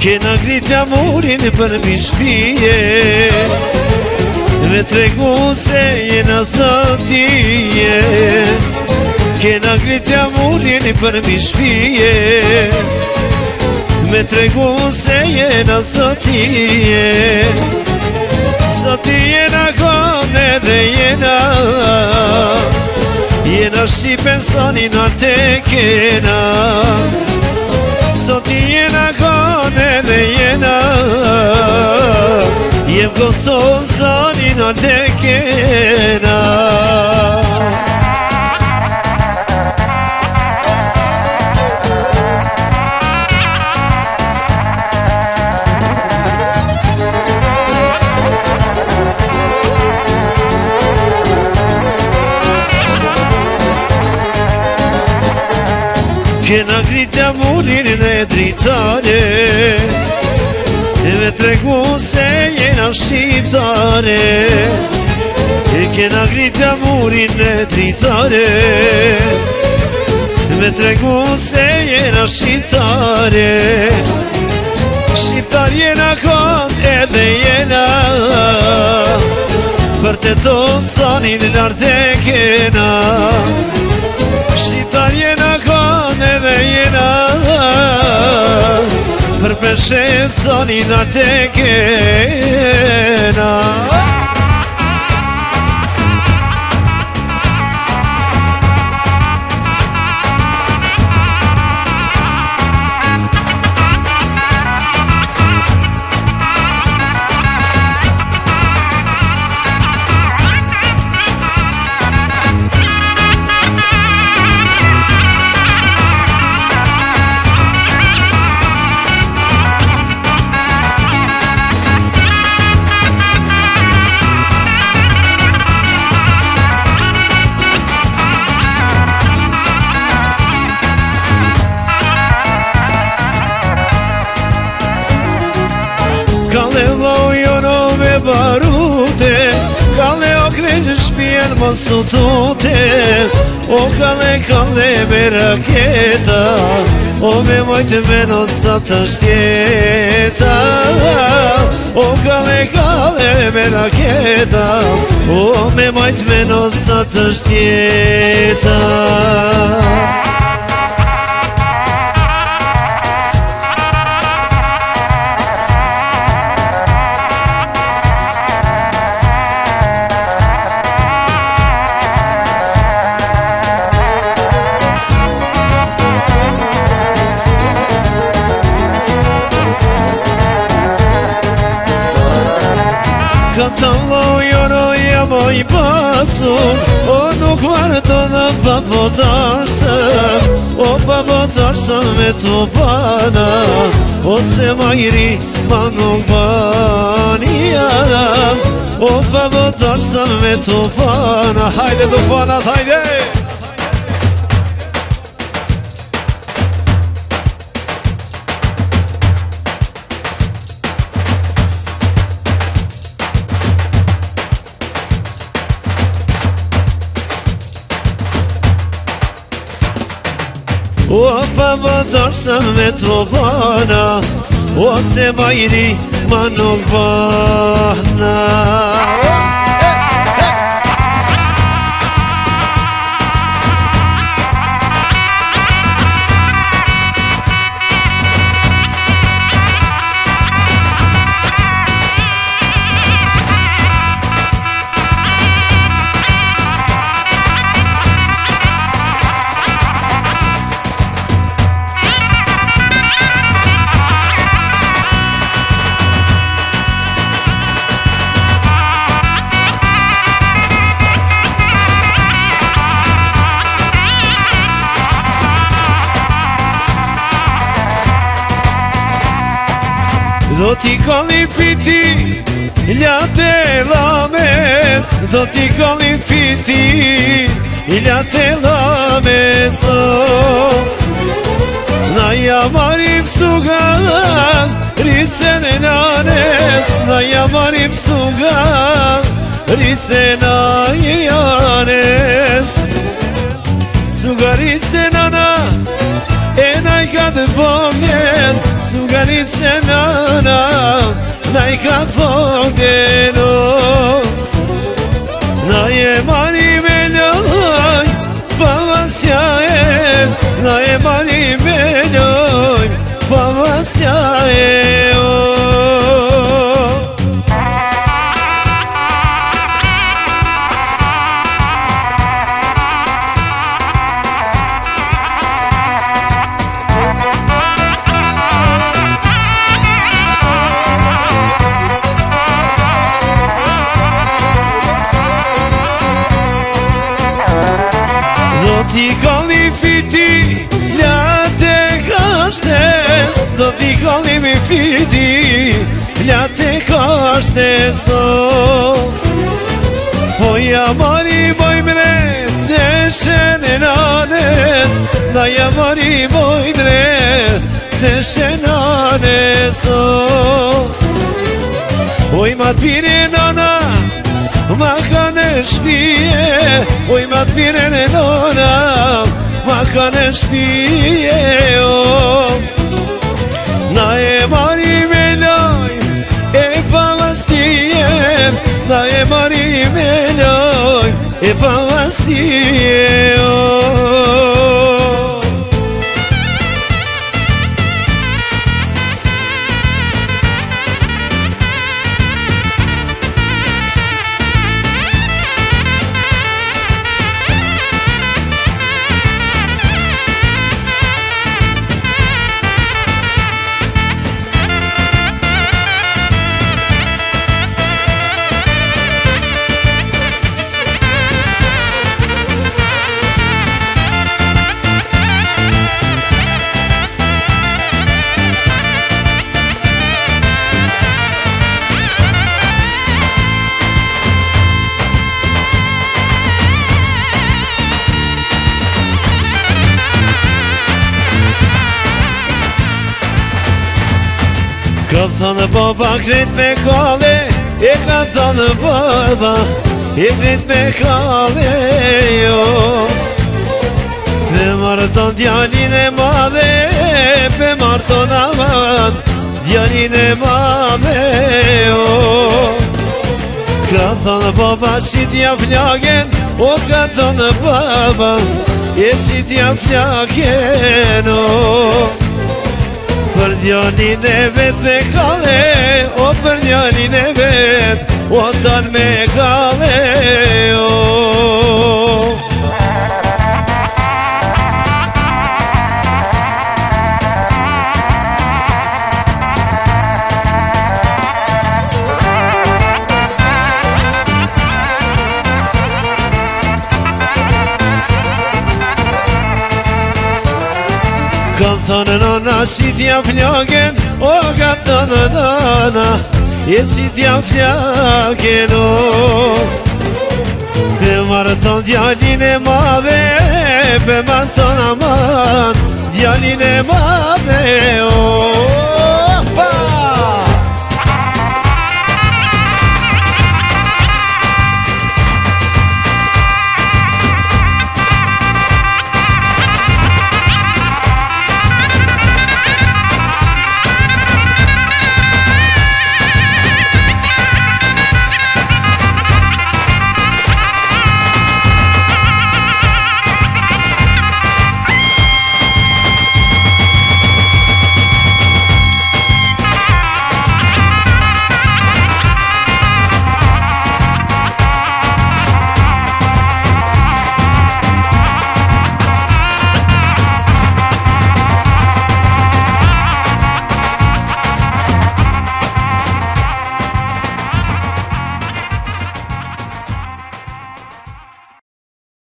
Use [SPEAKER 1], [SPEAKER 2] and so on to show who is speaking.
[SPEAKER 1] Kena gritja murin për mi shpije, me tregu se jena sotije. Kena gritja murin për mi shpije, me tregu se jena sotije. Sotije na kone dhe jena shqipen sonin arte kena. Sot jena kone dhe jem Kosovë sonin arte kena. Kena gritja murin e dritare, me tregu se jena shqiptare. Kena gritja murin e dritare, me tregu se jena shqiptare. Shqiptar jena kon edhe jena, për të tonë sonin lartë e kena. Shqiptar jena kon edhe jena, për peshet sonin arte kena. Kale vojono me barute, kale o krejtë shpjen mos të tute. O kale kale me raketa, o me mojtë me nosat të shtjeta. O kale kale me raketa, o me mojtë me nosat të shtjeta. Këta lojono jam o I pasur, o nuk varto dhe papotarsëm. O papotarsëm me të pana, ose majri ma nuk banja. O papotarsëm me të pana, hajde të panat, hajde! O papotarsëm me të pana, ose majri ma nuk banja. Do t'i kalli piti, ljate lames. Do t'i kalli piti, ljate lames. Na ja marim sugan, ricen e nanes. Na ja marim sugan, ricen a janes. Sugarice nana, e naj ka të pomjen. Sugani se nana Na I ka fogeno Na je mani me ljoj Pa vas tjajem Na je mani me ljoj Pa vas tjajem Ti kalli fiti, ljate kashtes Do ti kalli mi fiti, ljate kashtes Po ja mari boj mre, deshen e nanes Da ja mari boj mre, deshen nanes Oj ma t'vire nana Ma kanë shpije, oj ma t'vire në nona Ma kanë shpije, Na e mari me loj, e pa vastije Na e mari me loj, e pa vastije, Ka thënë baba kret me kalle E ka thënë baba E kret me kalle Pe marton djalin e madhe Pe marton aman Djalin e madhe Ka thënë baba si t'ja flaken O ka thënë baba E si t'ja flaken Për djalin e vet me kalle O për djalin e vet O dan me kalle Ka thënë nana si t'ja flaken O ka thënë nana E si t'ja flaken Pe marton djalin e madhe Pe marton aman Djalin e madhe